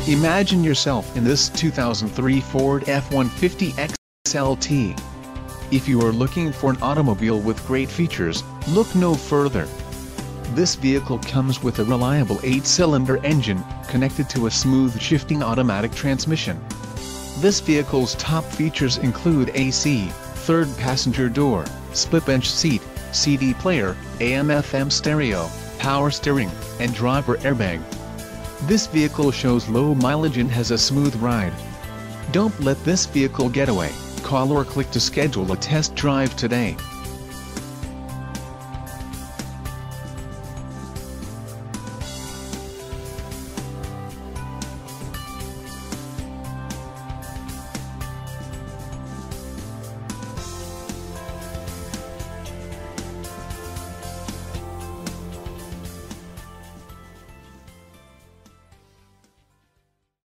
Imagine yourself in this 2003 Ford F-150 XLT. If you are looking for an automobile with great features, look no further. This vehicle comes with a reliable 8-cylinder engine, connected to a smooth shifting automatic transmission. This vehicle's top features include AC, third passenger door, split-bench seat, CD player, AM/FM stereo, power steering, and driver airbag. This vehicle shows low mileage and has a smooth ride. Don't let this vehicle get away. Call or click to schedule a test drive today.